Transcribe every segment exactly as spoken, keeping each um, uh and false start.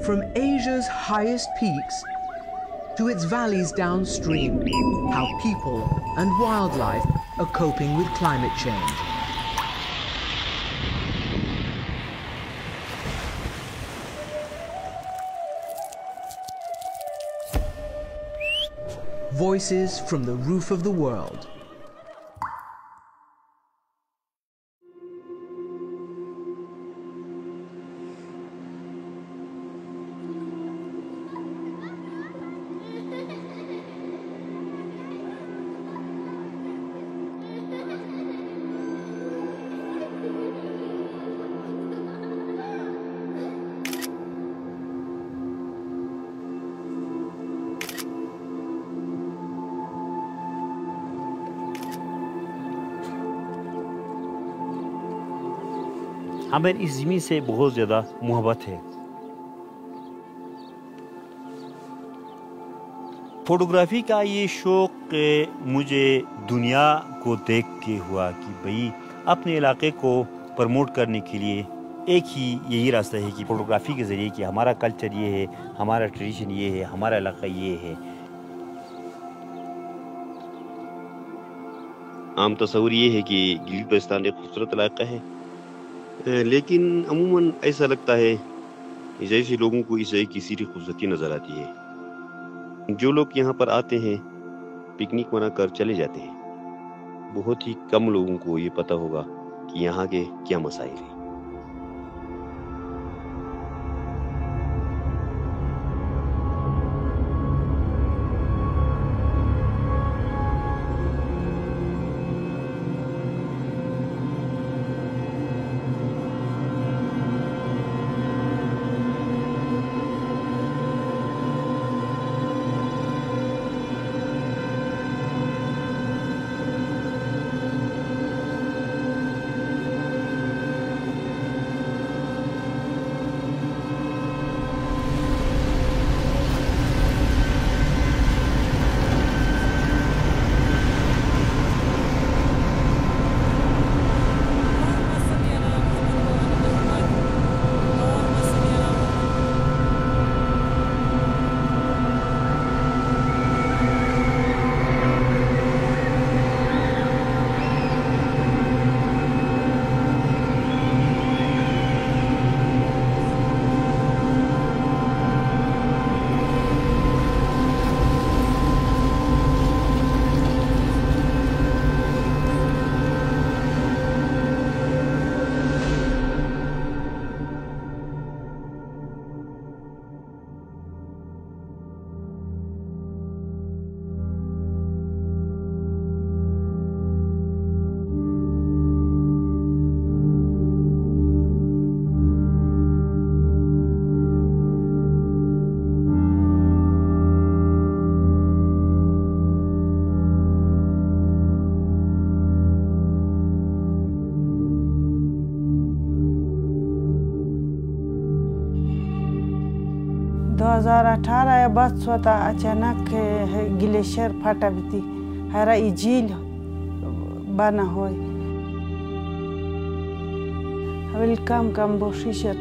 From Asia's highest peaks to its valleys downstream, how people and wildlife are coping with climate change. Voices from the roof of the world. हमें इस ज़मीन से बहुत ज़्यादा मोहब्बत है। फोटोग्राफी का ये शौक़ मुझे दुनिया को देख के हुआ कि भाई अपने इलाके को प्रमोट करने के लिए एक ही यही रास्ता है कि फ़ोटोग्राफी के ज़रिए कि हमारा कल्चर ये है, हमारा ट्रेडिशन ये है, हमारा इलाका ये है। आम तस्वूर ये है कि गिलगित-बल्तिस्तान एक खूबसूरत इलाका है, लेकिन अमूमन ऐसा लगता है जैसे लोगों को इस जगह की सिर्फ खूबसूरती नज़र आती है। जो लोग यहाँ पर आते हैं पिकनिक मनाकर चले जाते हैं। बहुत ही कम लोगों को ये पता होगा कि यहाँ के क्या मसाइल हैं। दो हज़ार अठारह या बाद स्वतः अचानक ग्लेशियर फटा भी हरा झील बना हो हवेल कम कम बोशिशत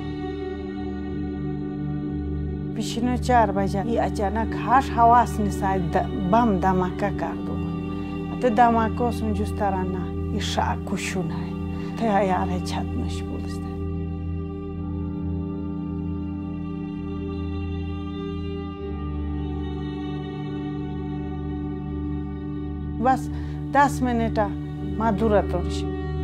पिछले चार बजे ये अचानक हाश हवास ने शायद बम धमाका कर दो अते धमाका उसमें जिस तरह ना ये शाक कुशुना है थे यार है छत नश बोलते बस दस मिनट माधुरा तोड़शी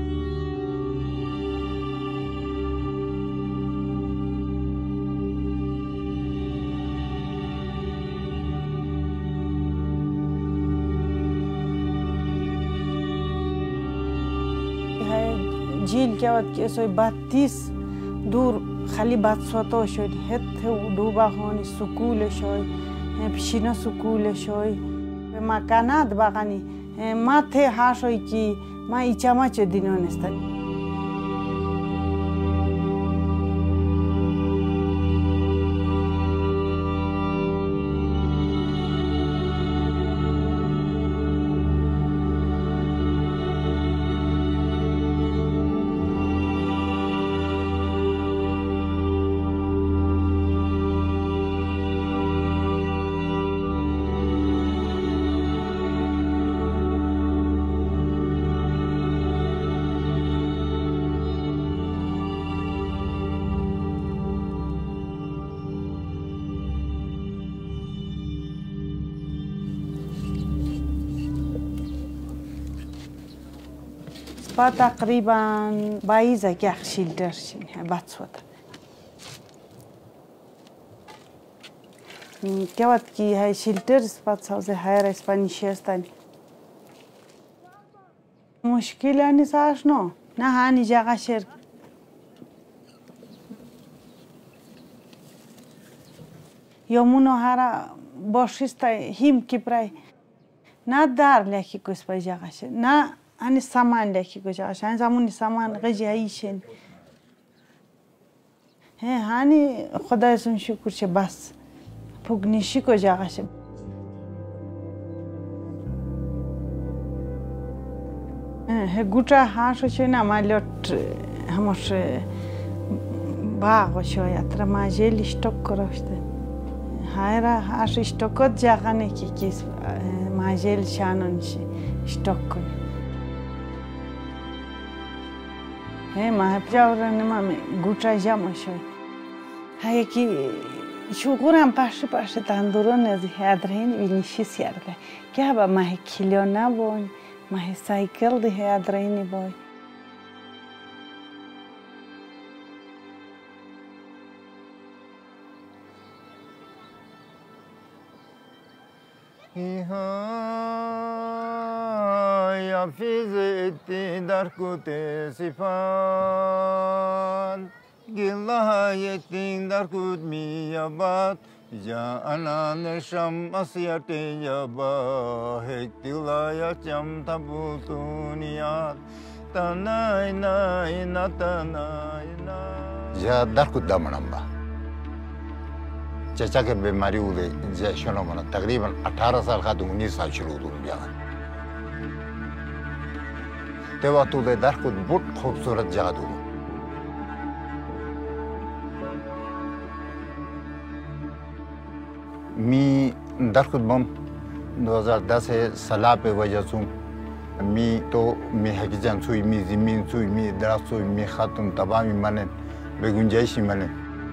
झील क्या बात के सोई बत्तीस दूर खाली बात सोतो शोई हेत डूबा होनी सुकूल शोई पिछना सुकूल शोई मकानात बागानी माथे हाशोई की मा इचामा चे दिनों नेस्ता با تقریبا باید که شیلدر شین باتسوت که وقت کی های شیلدر اسپات سازه های اسپانیشی هستن مشکل نیست آشنا نه هانی جاگه شر یومونو هر باشیست هیم کی برای نه دار لکی کوس پای جاگه شر نه هنی سامان لکی کو جاگه شر زمانی سامان غجی هایشین هانی خدایشون شکر چه بس پوگنیشی کو جاگه شر گوچه هاشو چه نمالیت همش باغ شاید تر ماجیل اشتوک کرده هایرا هاش اشتوکت جاگه نکی کیس ماجیل شانونشی اشتوک کنی हे महाप्रभुराने मामे गुट्रा जामोशोय हाय की शुगुराम पाशे पाशे तांदुरने ह्याद्रेन विनिशिस यारदा क्या बा माहे खिलोना बोन माहे साइकिल दे ह्याद्रेन बोय Fizetti darkute sifat Gillahayettin darkut miyabat Ja anan sham asyate yaba Hektilaya cham tabutuniyat Tanay nay na tanay na Ja darkut damanamba चचा के बीमारी हुए जैशनों में तकरीबन अठारह साल का तो उन्नीस साल शुरू हुई बिया ते वक्त उधर दर कुछ बहुत खूबसूरत जगह थी मी दर कुछ बम दो हज़ार दस से सलाह पे वजह से मी तो मी हकीजन सुई मी ज़मीन सुई मी दराज सुई मी खातून तबामी मने बेगुंजाइशी मने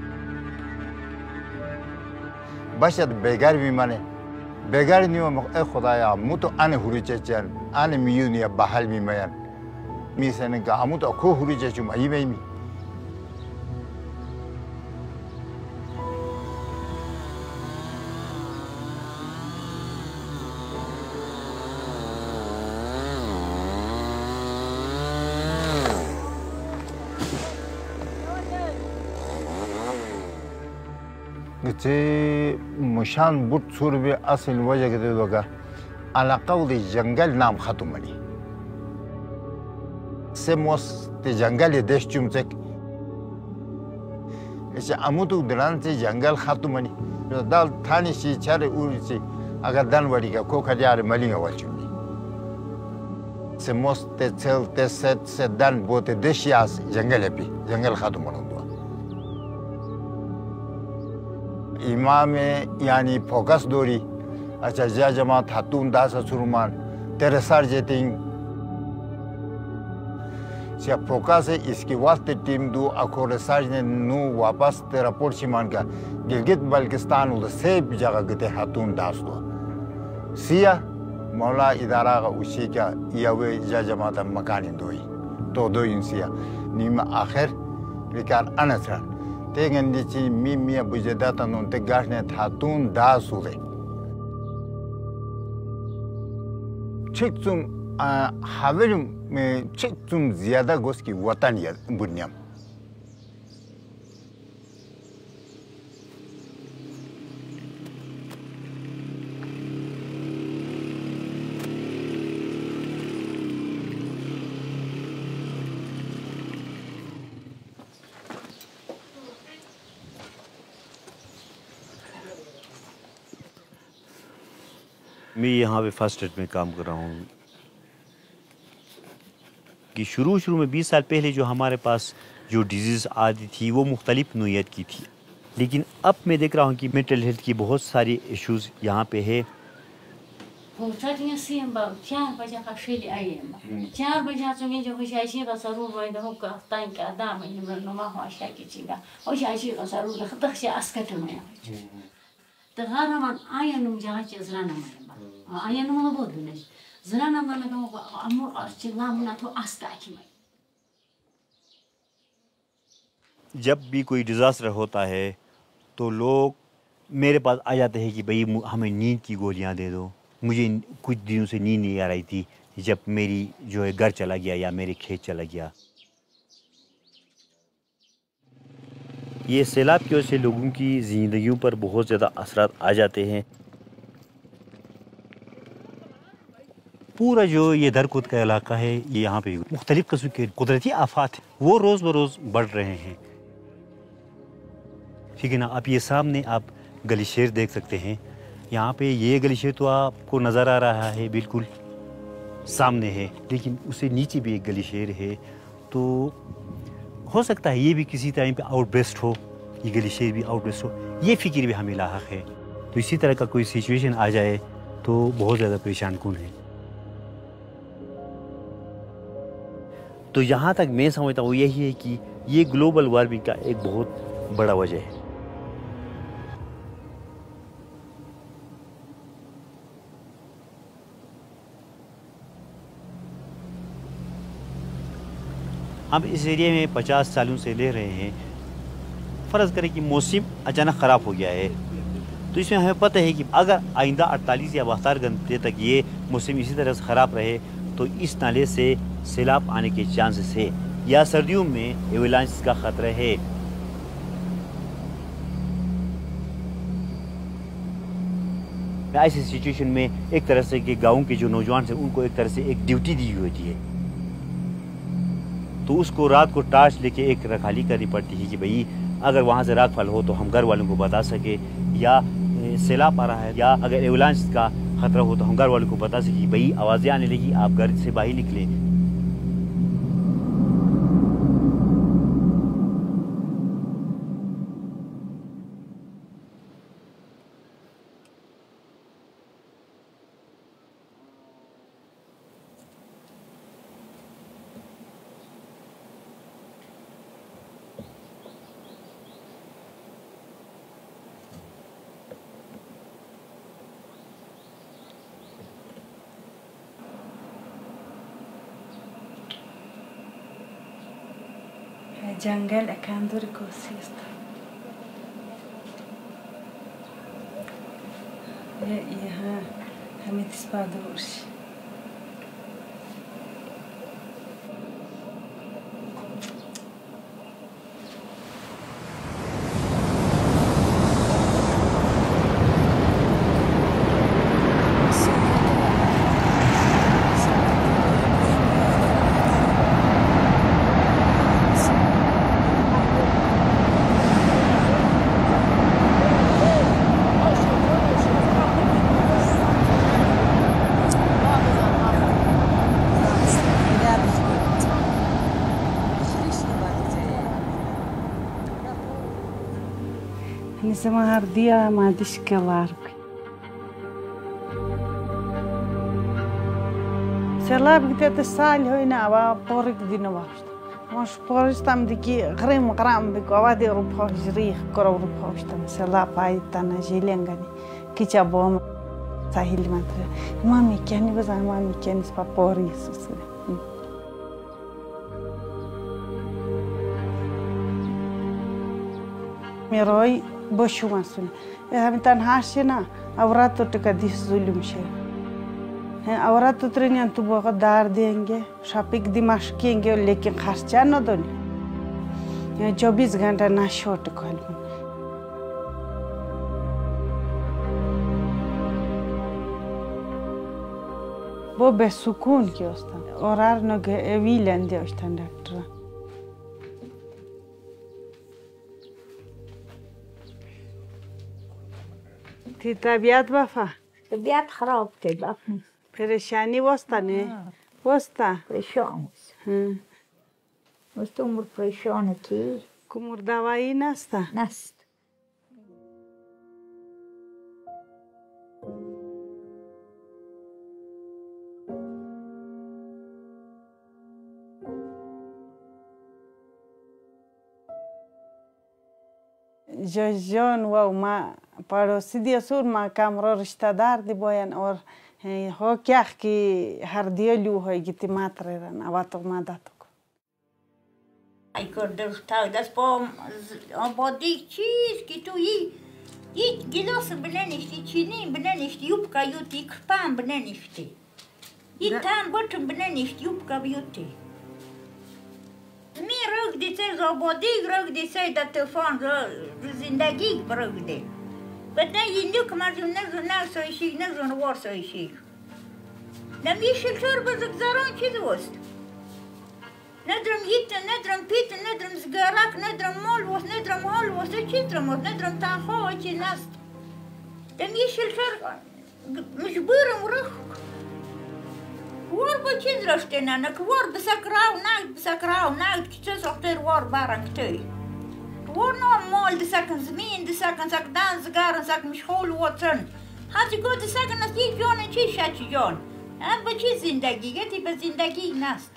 बशत बेगार भी मने बेगार नहीं हो मक खुदाया मु तो आने हुरी चेचन आने मियुनिया बहाल भी मयन मी सेने का हमु तो खो हुरी चेचुम आई में मी गचे मुशान बुट सुर भी असल वजह के तो का अलाका उधर जंगल नाम ख़त्म मनी से मोस ते जंगल ये देश चुमचक ऐसे अमुतु दरान से जंगल ख़त्म मनी तो दाल थानी सी चारे उरी से अगर दानवाड़ी का को खजारे मलिंगा वाचुनी से मोस ते चल ते सेट से दान बोते देशियास जंगल है भी जंगल ख़त्म मनो इमाम यानी फोकस दोरी अच्छा जा जमात हातून दास सुरमान तेरे सार जेटिंग से फोकस है इसकी वास्ते टीम दो अखोरे सार ने नू वापस तेरा पोर्शिमान का गिलगित बल्किस्तान उधर से जगह गते हातून दास दो सिया मौला इदारा का उसी का यावे जा जमात मकान दोई तो दो इंसिया नीमा आखिर लेकर अनसरन तेगन दिची मी मिया बुजेदाता नोन ते गाशने थातून दास हुए चिक तुम हावेरुम में चिक तुम ज़्यादा गोस की वतन या बुनियाम मैं यहाँ पे फर्स्ट एड में काम कर रहा हूँ कि शुरू शुरू में बीस साल पहले जो हमारे पास जो डिजीज़ आती थी वो मुख्तलिफ नोयत की थी लेकिन अब मैं देख रहा हूँ कि मेंटल हेल्थ की बहुत सारी इश्यूज़ यहाँ पे है चार बजे का शेली आई चार बजे चुके जो कुछ ऐसी का सरूर वाई दो का टाइम का दाम है निम्न नमा हाशिया की चीज़ा और ऐसी का सरूर का तक से अस्कत में तो घर में आया नुम जहाँ चीज़ लाना मरे आया नुम बहुत नहीं ज़नाना मन का अमर और चिल्लाना तो आस्था की में। जब भी कोई डिज़ास्टर होता है तो लोग मेरे पास आ जाते हैं कि भाई हमें नींद की गोलियां दे दो। मुझे कुछ दिनों से नींद नहीं आ रही थी जब मेरी जो है घर चला गया या मेरे खेत चला गया। ये सैलाब की वजह से लोगों की ज़िंदगियों पर बहुत ज़्यादा असरात आ जाते हैं। पूरा जो ये दरकुद का इलाका है, ये यहाँ पे मुख्तलिफ़ किस्म के कुदरती आफात वो रोज़ बरोज़ बढ़ रहे हैं। ठीक है ना। आप ये सामने आप ग्लेशियर देख सकते हैं। यहाँ पे ये ग्लेशियर तो आपको नज़र आ रहा है बिल्कुल सामने है, लेकिन उससे नीचे भी एक ग्लेशियर है। तो हो सकता है ये भी किसी टाइम पे आउटब्रेस्ट हो, ये ग्लेशियर भी आउटब्रेस्ट हो। ये फिक्र भी हमें लाहक है। तो इसी तरह का कोई सिचुएशन आ जाए तो बहुत ज़्यादा परेशान कौन है। तो यहाँ तक मैं समझता हूँ यही है कि ये ग्लोबल वार्मिंग का एक बहुत बड़ा वजह है। हम इस एरिया में पचास सालों से ले रहे हैं। फ़र्ज़ करें कि मौसम अचानक ख़राब हो गया है, तो इसमें हमें पता है कि अगर आइंदा अड़तालीस या बहत्तर घंटे तक ये मौसम इसी तरह से ख़राब रहे तो इस नाले से सैलाब आने के चांसेस है, या सर्दियों में एवलांच का ख़तरा है। ऐसी सिचुएशन में एक तरह से कि गाँव के जो नौजवान हैं उनको एक तरह से एक ड्यूटी दी हुई होती है, तो उसको रात को टार्च लेके एक रखाली करनी पड़ती है कि भाई अगर वहाँ से रागफल हो तो हम घर वालों को बता सके, या सैलाब आ रहा है या अगर एवलांच का खतरा हो तो हम घर वालों को बता सके भाई आवाज़ें आने लगी, आप घर से बाहर निकलें। जंगल एकांदर कोशिश ये यहाँ हमें तिस्पादोर्श Sama dia madis kelar. Selab kita tesal hoina awa porik dina washta. Mas poris tam diki grim gram biko awa de rupa jrih kora rupa washta. Selab ay tana jilengani kicha bom sahil matra. Mami kiani bazan mami kiani spa poris usule. Meroi بشو مسون هم تنهاش نه اورات تو تکدیس ظلم شه اورات تو ترینیان تو باقا دار देंगे shopping दिमाग किएंगे लेकिन खर्चा न दोनी चौबीस घंटा ना shot call वो बेसुकून की होता और आर नगे एविलेंदे होता डॉक्टर थी तबीयत वफा तबीयत खराब थी बापू परेशानी वस्ता ने वस्ता परेशान हम्म वस्तु उम्र परेशान थी कुमर दवाई नस्ता नस्त जॉन वो माँ पड़ोसी दिया सुर माँ कामरा रिश्तेदार दी बयान और هو كيخ كي هرديلو هاي جتي ماترن أواتو ما داتوك I could just tell das pom about the cheese kitu yi yi gilos benenishti chini benenishti yupka yuti kpam benenishti yi tan bottom benenishti yupka beauty mi rog di se zobodi rog di se da telefon zindagi rog di but then you knew come out you never know so she never war so she na mi shilter bazak zaron chidost ندرم يت ندرم بيت ندرم سجارك ندرم مولوس ندرم هولوس اشيترموس ندرم تاخو اشي ناست دم يشيل شر مش بيرم رخ وار بچيزرشتنا نكوار بسكراو نايت بسكراو نايت كتس اختير وار بارن كتي وار نو مول دي سكن زمين دي سكن سك دان سجارن سك مش خول وطن هاتي قو دي سكن نسي جون اشي شاتي جون ام بچي زندگي يتي بزندگي ناست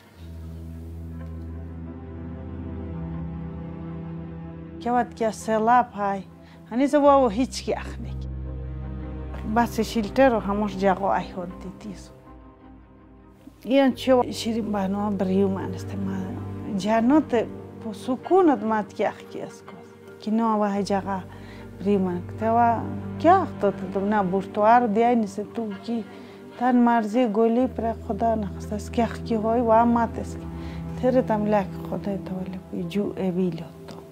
كوات كيا سلاب هاي هني زواو هيتش كي أخنك بس شيلترو همش جاقو أي هون تيتيسو يان شو شيرين بانو بريو ما نستمع جانوت بسكونة ما تكي أحكي أسكوز كنوا واه جاقا بريو ما نكتوا كيا أخطط دمنا بورتوار دياي نستو كي تان مرزي قولي برا خدا نخصص كي أحكي هوي وما تسكي ترى تملاك خدا تولي يجو أبيلو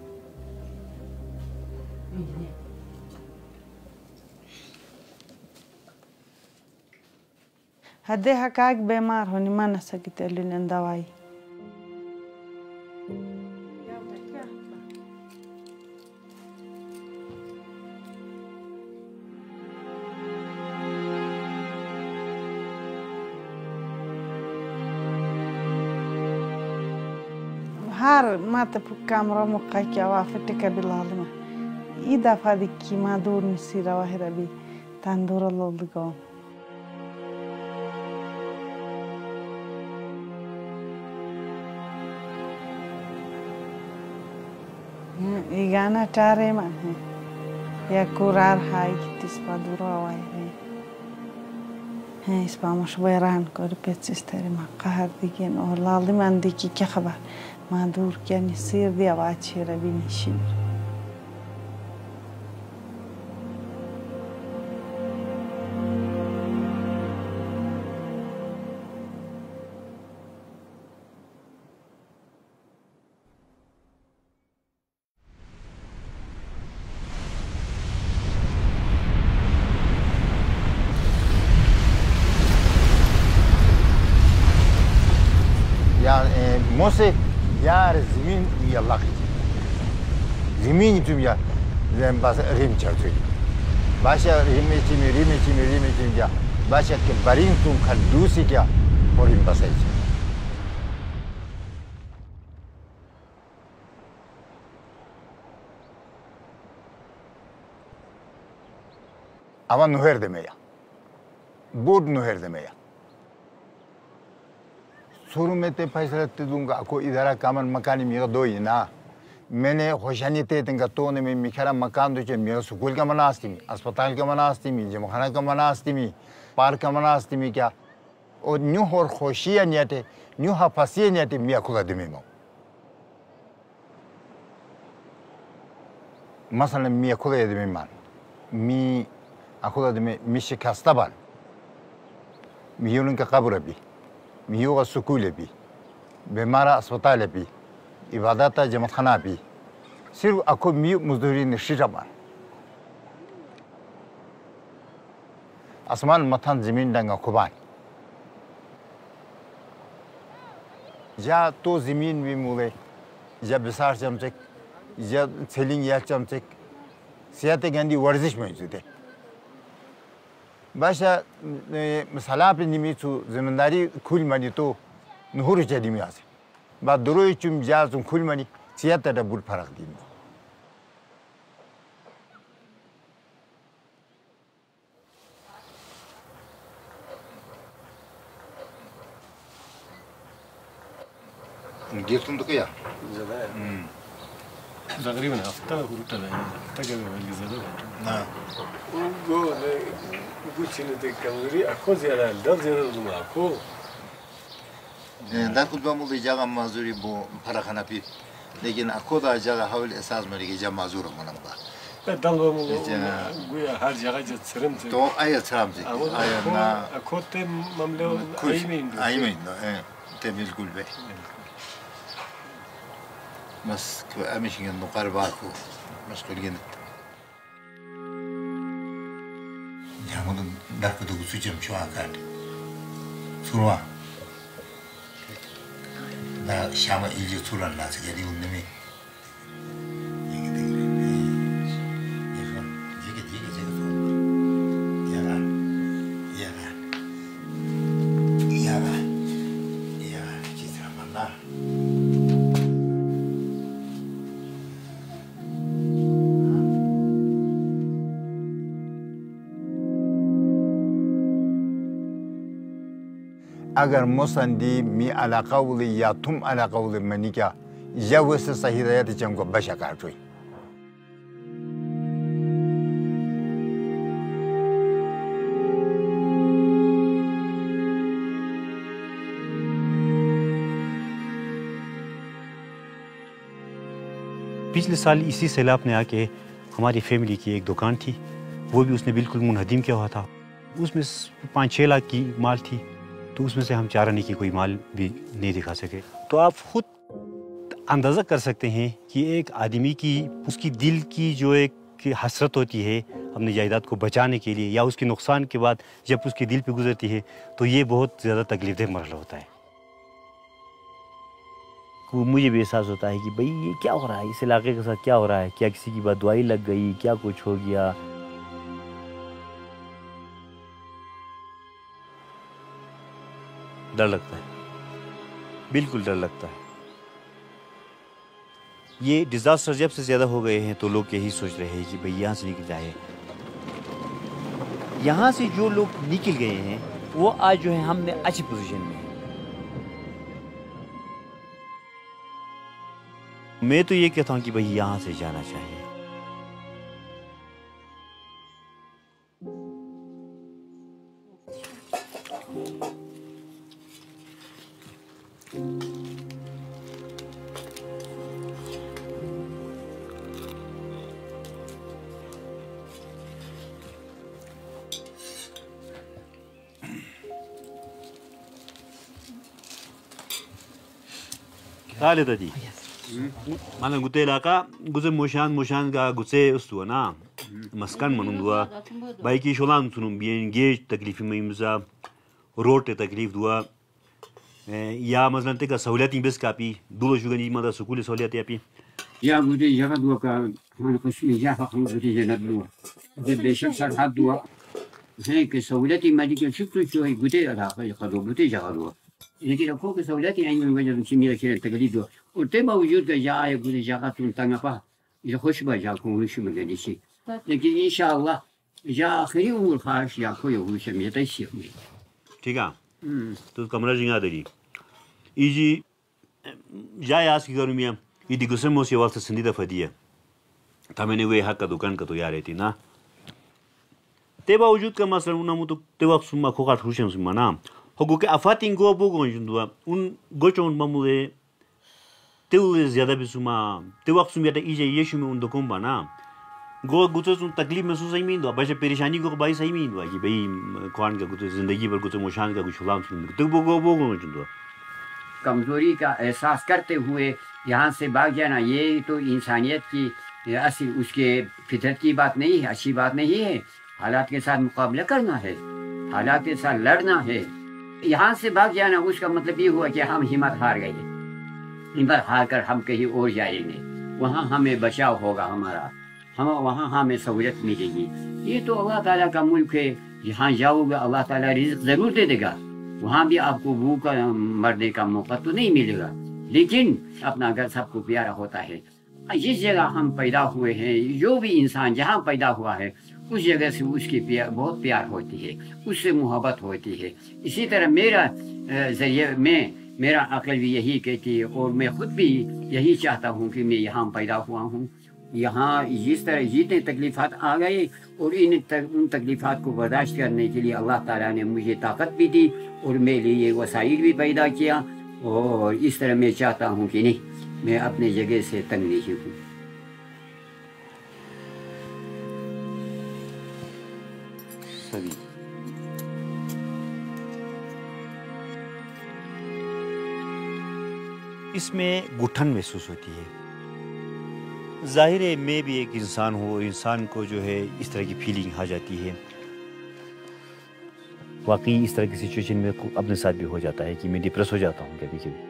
هديها كاك بمار هوني ما نسكت لين دواي هار ما تبقى كاميرا مقاكيا وافتك بالعالمة إذا فادك ما دور نسيرة واحدة بي تندور الله لقوم إيجانا تاري ما هي يا كورار هاي تسبا دورا واي هي اسبا مش ويران كوري بيتسيستري ما قهر ديكين أو لازم عندكي كخبر ما دور كان يصير دي أواتشي ربيني شير موسى يار زمين يلا زمين توم يا زين بس ريم تشوي باشا ريم تيمي ريم تيمي ريم تيمي يا باشا كبارين توم خلدوسي كيا وريم بس أيش أما نهر دمية بود نهر دمية शुरू में ते फैसला ते दूंगा को इधर कामन मकानी मेरा दो ही ना मैंने होशानी ते तंगा तो ने में मिखरा मकान दो चे मेरा स्कूल का मनास्ती में अस्पताल का मनास्ती में जमखाना का मनास्ती में पार्क का मनास्ती में क्या और न्यू होर होशिया नियते न्यू हाफासिया नियते मिया को गदे में मो मसलन मिया को गदे में मान मी आको गदे में मिशे कास्ताबान मियों का कब्र भी मियों सुकूल भी बीमारा अस्पताल भी इबादत जमखाना भी सिर्फ अको मियो मजदूरी निश्चितमान आसमान मथान जमीन डंगा खुबान या तो जमीन भी मुले या बिसार चमचक या सेलिंग या चमचक सियाते गंदी वर्जिश मौजूद है बाशा मसाला पे निमित्तु ज़िम्मेदारी खुल मनी तो नहुर चली में आसे बाद दुरोई चुम जा तुम खुल मनी सियाता डबल फरक दी गिफ्ट तो क्या ज़्यादा है تقريبا هفتة قلت له هفتة كذا بالجزء نعم وقول قلت شنو تكملي أكو زيادة دل زيادة ما أكو دا كل بام اللي جاء مازوري بو فرخنا بي لكن أكو دا جاء حول أساس مريك جاء مازور منام با دل بام اللي هر جگه جت سرم تو أيه سرم زي أيه نا أكو تم مملو أيمين أيمين إيه تميل كل بي بس كأمشي إنه قرباكو بس كلنا يا مدن دارك دوغ سوچم شو أكاد سروا 나 샤마 일주 출란 나서 여기 운님이 이게 되게 이거 이게 되게 제가 야가 야가 야가 야가 진짜 만나 अगर मुसंदी मी अलाकाउली या तुम अलाकाउली मनी क्या जब उससे सही रहे तो चमको बशा काट हुई पिछले साल इसी सैलाब ने आके हमारी फैमिली की एक दुकान थी, वो भी उसने बिल्कुल मुनहदिम किया हुआ था। उसमें पाँच छः लाख की माल थी, तो उसमें से हम चार आने की कोई माल भी नहीं दिखा सके। तो आप खुद अंदाज़ा कर सकते हैं कि एक आदमी की उसकी दिल की जो एक हसरत होती है अपनी जायदाद को बचाने के लिए या उसके नुकसान के बाद जब उसके दिल पे गुजरती है तो ये बहुत ज़्यादा तकलीफ़देह मरहला होता है। मुझे भी एहसास होता है कि भाई ये क्या हो रहा है, इस इलाके के साथ क्या हो रहा है, क्या किसी की बददुआई लग गई, क्या कुछ हो गया। डर लगता है, बिल्कुल डर लगता है। ये डिजास्टर जब से ज्यादा हो गए हैं तो लोग यही सोच रहे हैं कि भाई यहाँ से निकल जाए। यहाँ से जो लोग निकल गए हैं वो आज जो है हमने अच्छी पोजीशन में है। मैं तो ये कहता हूँ कि भाई यहाँ से जाना चाहिए। Dale tadi. Mana gute laka guze moshan moshan ga guze ustu na maskan manundua baiki sholan sunum bien ge taklifi meimza road te taklif dua ya mazlan te ka सहूलियत बस कापी दुलो जुगनी मदा सुकुल सहूलियत यापी या गुटे जगह दुआ का मन को सुनिया हम गुटे जन्नत दुआ जे बेशक सरहद दुआ है कि सहूलियत मादी के शुक्र जो है गुटे अदा का दो गुटे जगह दुआ लेकिन रखो कि सहूलियत आई में वजह से मेरा खेल तकलीफ दुआ और ते बावजूद का या है गुटे जगह तुम तंग पा ये खुश बजा को खुश में गई सी लेकिन इंशाअल्लाह या आखिरी उम्र खास या कोई हो से में तैसी ठीक है तो कमरा जिंगा दरी इजी जाए आज की गर्मी में इदी गुस्से में से वास्ते संदीदा फदिया था मैंने वे हक का दुकान का तो यार थी ना ते बावजूद का मसला उन्हें मुझे ते वक्त सुम्मा खोका ठुशें सुम्मा ना होगो के अफातिंग को अबू कौन जुंदुआ उन गोचों मामूले ते उले ज़्यादा भी सुम्मा ते वक्त सुम्मा ते इजे ये शुमे उन दुकान बना गो गुच्चे सुन तकलीफ में सुसाई में इंदुआ बच्चे परेशानी को बाई सही में इंदुआ कि भाई कौन का गुच्चे जिंदगी भर गुच्चे मोशान का कुछ लाम सुन तो वो गो वो कौन जुंदुआ कमजोरी का एहसास करते हुए यहाँ से भाग जाना ये तो इंसानियत की असली उसके फितरत की बात नहीं है, अच्छी बात नहीं है। हालात के साथ मुकाबला करना है, हालात के साथ लड़ना है। यहाँ से भाग जाना उसका मतलब ये हुआ कि हम हिम्मत हार गए, हिम्मत हार कर हम कहीं और जाएंगे, वहाँ हमें बचाव होगा हमारा, हम वहाँ हमें सहूलियत मिलेगी। ये तो अल्लाह ताला का मुल्क है, यहाँ जाओगे अल्लाह ताला रिज़्क़ ज़रूर दे देगा, वहाँ भी आपको भूख मरने का मौका तो नहीं मिलेगा, लेकिन अपना घर सबको प्यारा होता है। जिस जगह हम पैदा हुए हैं, जो भी इंसान जहाँ पैदा हुआ है उस जगह से उसकी प्यार बहुत प्यार होती है, उससे मोहब्बत होती है। इसी तरह मेरा जरिए मैं मेरा अक्ल भी यही कहती है और मैं खुद भी यही चाहता हूँ कि मैं यहाँ पैदा हुआ हूँ। यहाँ जिस तरह जितने तकलीफ़ात आ गए और इन तक, उन तकलीफ़ात को बर्दाश्त करने के लिए अल्लाह ताला ने मुझे ताकत भी दी और मेरे लिए वसाइल भी पैदा किया। और इस तरह मैं चाहता हूँ कि नहीं, मैं अपने जगह से तंग नहीं हूँ। सभी इसमें घुटन महसूस होती है। जाहिर है मैं भी एक इंसान हूँ और इंसान को जो है इस तरह की फीलिंग आ जाती है। वाकई इस तरह की सिचुएशन में अपने साथ भी हो जाता है कि मैं डिप्रेस हो जाता हूँ कभी कभी।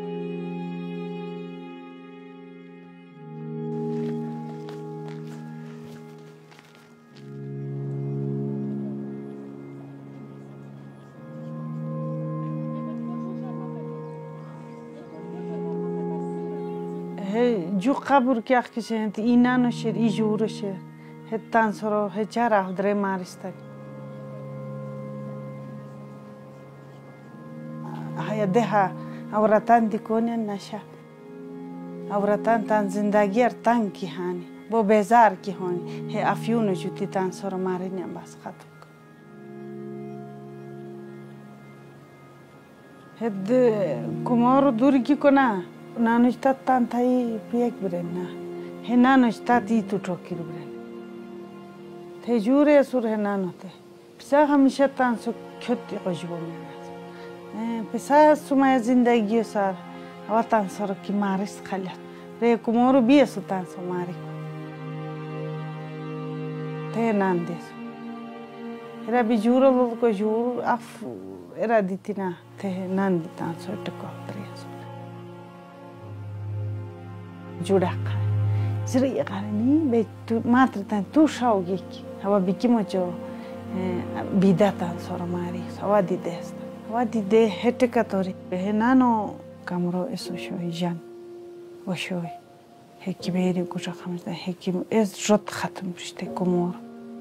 जो कब्र क्या किसे हैं इना नशर इजूर शर है तांसरो है चारा उधरे मारिस्ता है देहा औरतान दिकोने नशा औरतान तान जिंदगी अरतान की हानि वो बेजार की होनी है अफ्यून जुती तांसरो मारे ने बस खत्म है कुमार दूर की को ना नानुष्टा तान थाई पियक ब्रेना है नानुष्टा ती तू ठोकिर ब्रेन थे जूरे सुर है नानोते पिसा हमेशा तान सो ख्योती कजुबो में पिसा सुमाय जिंदगी सार अवतान सर की मारिस खालिया रे कुमार भी है सुतान सो मारी थे नान देस एरा भी जूरो लोग को जूर अफ एरा दितिना थे नान दितान सो टको जुड़ा खाए जरा ये कारणी बेतु मात्र तान तू शाओगी की हवा बिकी मचो बिदा तान सोरो मारी हवा दी देस हवा दी दे हेटे का तोरी है नानो कमरो ऐसो शोई जान वो शोई है कि मेरे कुछ खामता है कि इस रत खत्म रिश्ते कुमोर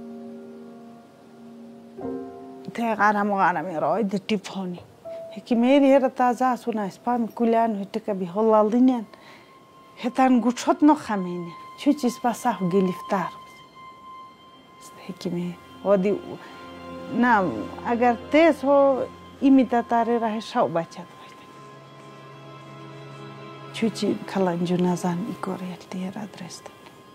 थे गाना मगाना में रोई द टिफोनी है कि मेरी है ताजा सुना स्पाम कुलान हेटे का भी हलाल दिनियन هتان گوشت نخمینه چه چیز بسه گلیفتار هکیمه ودی نه اگر تیز هو ایمیتا تاره راه شاو بچه باشه چه چی کلانجو نزن ایکوریل دیر آدرست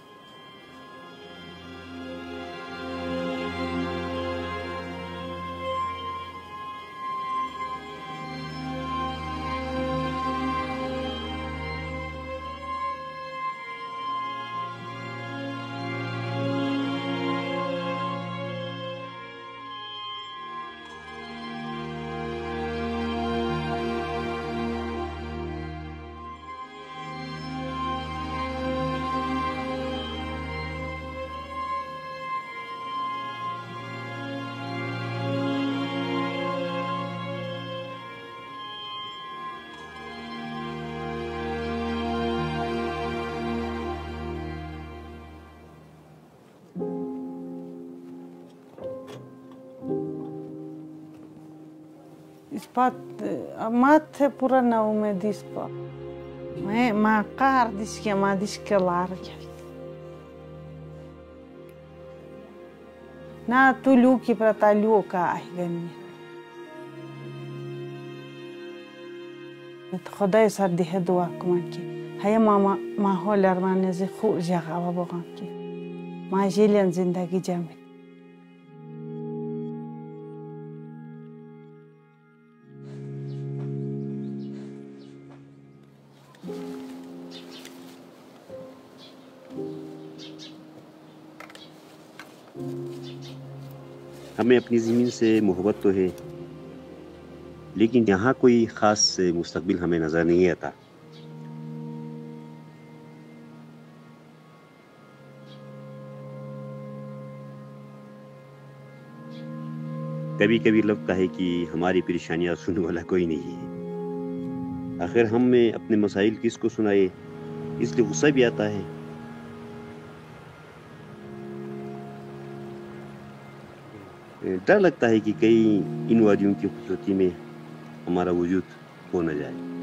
Ispat amat pura na umedis pa. May makar diske ma diske lar kya. Na tulu ki pratalu ka ahgani. خدای سر دیه دعا کن که هیا ماما ماحول ارمان زی خوب جاگا و بگم که ما جیلن زندگی جامد. हमें अपनी ज़मीन से मोहब्बत तो है, लेकिन यहाँ कोई ख़ास मुस्तक़बिल हमें नज़र नहीं आता। कभी कभी लगता है कि हमारी परेशानियाँ सुनने वाला कोई नहीं है। आखिर हम में अपने मसाइल किसको सुनाए, इसलिए गुस्सा भी आता है। डर लगता है कि कहीं इन वादियों की खूबसूरती में हमारा वजूद हो न जाए।